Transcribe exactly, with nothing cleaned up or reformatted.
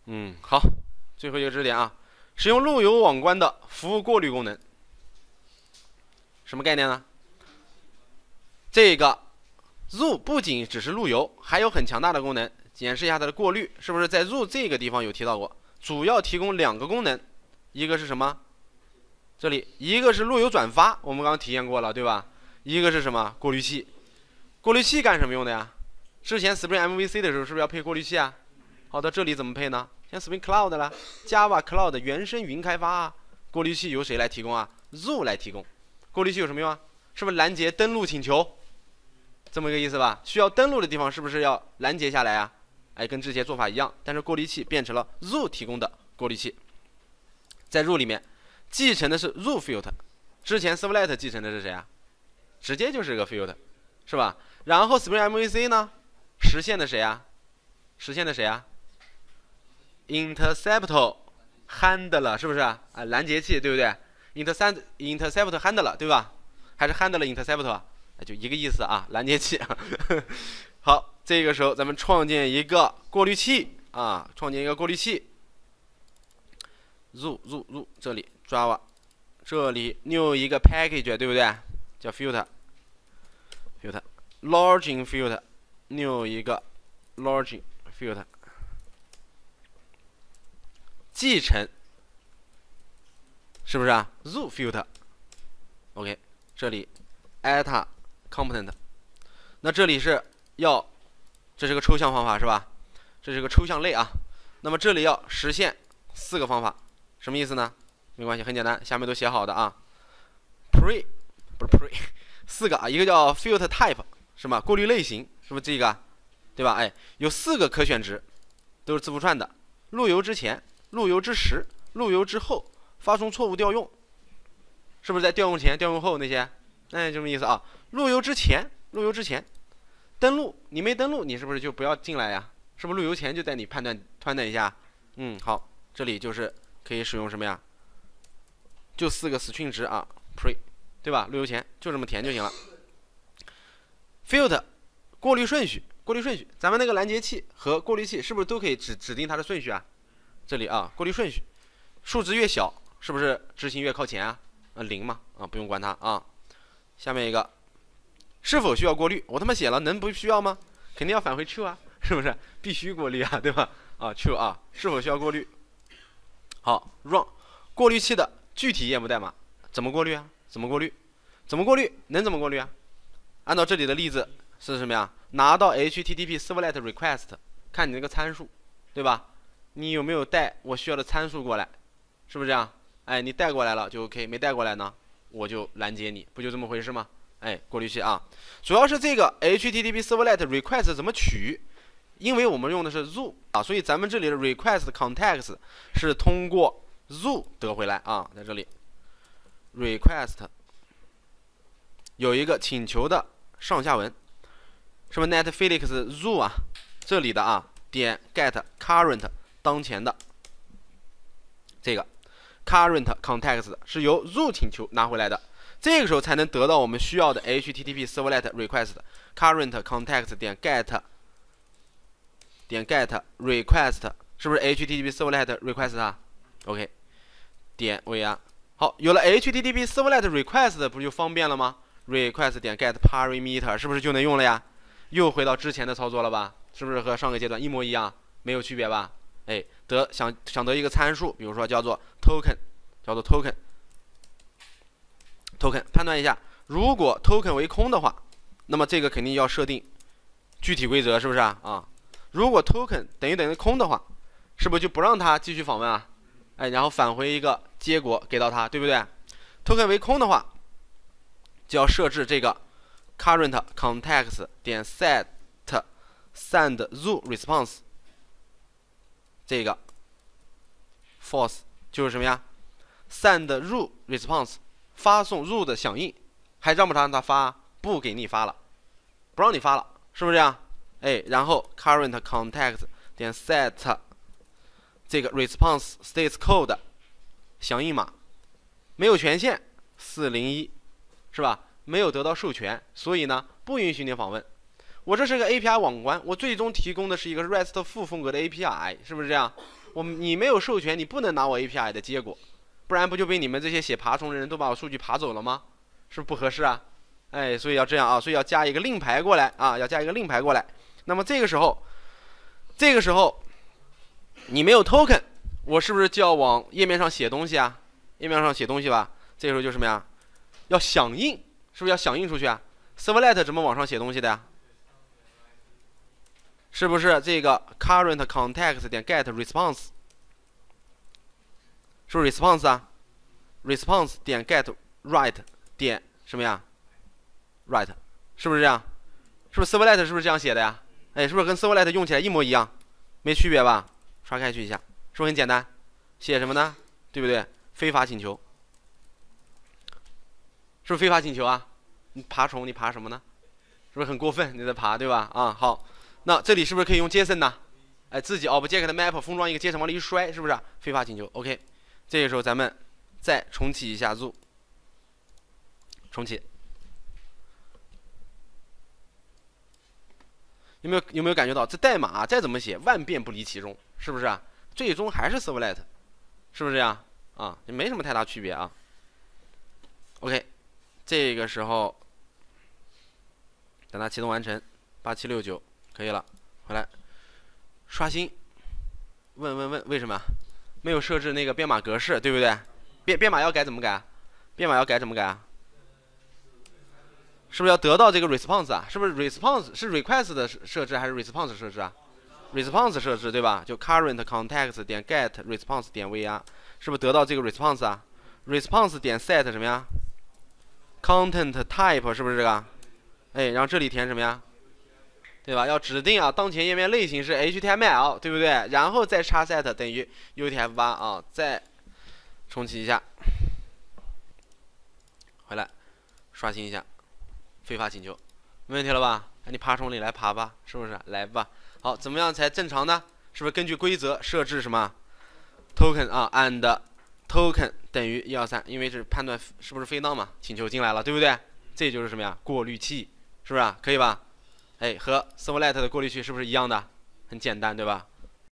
嗯，好，最后一个知识点啊，使用路由网关的服务过滤功能，什么概念呢？这个 root 不仅只是路由，还有很强大的功能。解释一下它的过滤，是不是在 root 这个地方有提到过？主要提供两个功能，一个是什么？这里一个是路由转发，我们刚刚体验过了，对吧？一个是什么？过滤器。过滤器干什么用的呀？之前 Spring M V C 的时候是不是要配过滤器啊？好的，这里怎么配呢？像 Spring Cloud 了 ，Java Cloud 原生云开发啊，过滤器由谁来提供啊 ？root 来提供。过滤器有什么用啊？是不是拦截登录请求？这么一个意思吧？需要登录的地方是不是要拦截下来啊？哎，跟之前做法一样，但是过滤器变成了 root 提供的过滤器，在 root 里面继承的是 root filter， 之前 Servlet 继承的是谁啊？直接就是个 filter， 是吧？然后 Spring M V C 呢，实现的谁啊？实现的谁啊 ？Intercept handler 是不是啊？啊，拦截器对不对 ？Intercept Intercept handler 对吧？还是 handler intercept 啊？就一个意思啊，拦截器。好，这个时候咱们创建一个过滤器啊，创建一个过滤器。入入入，这里 Java， 这里 new 一个 package， 对不对？叫 filter filter login filter new 一个 login filter 继承，是不是啊 ？root filter OK， 这里 eta component， 那这里是要，这是个抽象方法是吧？这是个抽象类啊。那么这里要实现四个方法，什么意思呢？没关系，很简单，下面都写好的啊。pre 不是 pre， 四个啊，一个叫 filter type 是吗？过滤类型是不是这个？对吧？哎，有四个可选值，都是字符串的。路由之前、路由之时、路由之后，发送错误调用，是不是在调用前、调用后那些？哎，这么意思啊。路由之前，路由之前，登录你没登录，你是不是就不要进来呀？是不是路由前就带你判断判断一下？嗯，好，这里就是可以使用什么呀？就四个 string 值啊 ，pre， 对吧？路由前就这么填就行了。filter 过滤顺序，过滤顺序，咱们那个拦截器和过滤器是不是都可以指指定它的顺序啊？这里啊，过滤顺序，数值越小，是不是执行越靠前啊？啊，零嘛，啊，不用管它啊。下面一个，是否需要过滤？我他妈写了，能不需要吗？肯定要返回 true 啊，是不是？必须过滤啊，对吧？啊 ，true 啊，是否需要过滤？好 ，run 过滤器的具体页幕代码怎么过滤啊？怎么过滤？怎么过滤？能怎么过滤啊？按照这里的例子是什么呀？拿到 H T T P Servlet request， 看你那个参数，对吧？你有没有带我需要的参数过来？是不是这样？哎，你带过来了就 OK， 没带过来呢，我就拦截你，不就这么回事吗？哎，过滤器啊，主要是这个 H T T P Servlet request 怎么取？因为我们用的是 root 啊，所以咱们这里的 request context 是通过 root 得回来啊，在这里 request 有一个请求的上下文，是不是 netflix root 啊？这里的啊点 get current 当前的这个 current context 是由 root 请求拿回来的。这个时候才能得到我们需要的 H T T P Servlet request current context 点 get 点 get request 是不是 H T T P Servlet request 啊 ？OK， 点 var 好，有了 H T T P Servlet request 不就方便了吗 ？request 点 get parameter 是不是就能用了呀？又回到之前的操作了吧？是不是和上个阶段一模一样？没有区别吧？哎，得想想得一个参数，比如说叫做 token， 叫做 token。token 判断一下，如果 token 为空的话，那么这个肯定要设定具体规则，是不是啊？啊，如果 token 等于等于空的话，是不是就不让它继续访问啊？哎，然后返回一个结果给到它，对不对 ？token 为空的话，就要设置这个 current context 点 set send root response， 这个 false 就是什么呀 ？send root response。发送 root 的响应，还让不让它发？不给你发了，不让你发了，是不是这样？哎，然后 current context 点 set 这个 response states code 响应码没有权限四零一，是吧？没有得到授权，所以呢不允许你访问。我这是个 A P I 网关，我最终提供的是一个 RESTful 风格的 A P I， 是不是这样？ 我你没有授权，你不能拿我 A P I 的结果，不然不就被你们这些写爬虫的人都把我数据爬走了吗？是不是不合适啊？哎，所以要这样啊，所以要加一个令牌过来啊，要加一个令牌过来。那么这个时候，这个时候你没有 token， 我是不是就要往页面上写东西啊？页面上写东西吧，这个时候就什么呀？要响应，是不是要响应出去啊 ？Servlet 怎么往上写东西的呀？是不是这个 current context 点 get response？ 是不是 response 啊 ？response 点 get right 点什么呀 ？right 是不是这样？是不是 Servlet 是不是这样写的呀？哎，是不是跟 Servlet 用起来一模一样？没区别吧？刷开去一下，是不是很简单？写什么呢？对不对？非法请求，是不是非法请求啊？你爬虫，你爬什么呢？是不是很过分？你在爬，对吧？啊，好，那这里是不是可以用 JSON 呢？哎，自己 object map 封装一个 JSON 往里一摔，是不是、啊、非法请求 ？OK， 这个时候咱们再重启一下 Zoo， 重启。有没有有没有感觉到这代码、啊、再怎么写，万变不离其宗，是不是啊？最终还是 Servlet， 是不是这样啊？也没什么太大区别啊。OK， 这个时候等它启动完成，八七六九可以了，回来刷新，问问问为什么没有设置那个编码格式，对不对？编编码要改怎么改？编码要改怎么改啊？是不是要得到这个 response 啊？是不是 response 是 request 的设置还是 response 设置啊 ？response 设置对吧？就 current context 点 get response 点 var， 是不是得到这个 response 啊 ？response 点 set 什么呀 ？content type 是不是这个？哎，然后这里填什么呀？对吧？要指定啊，当前页面类型是 H T M L， 对不对？然后再插 set 等于 U T F 八 啊，再重启一下，回来刷新一下。非法请求，没问题了吧？那你爬虫里来爬吧，是不是？来吧。好，怎么样才正常呢？是不是根据规则设置什么 token 啊 and token 等于一二三？因为是判断是不是非当嘛，请求进来了，对不对？这就是什么呀？过滤器，是不是、啊？可以吧？哎，和 Servlet 的过滤器是不是一样的？很简单，对吧？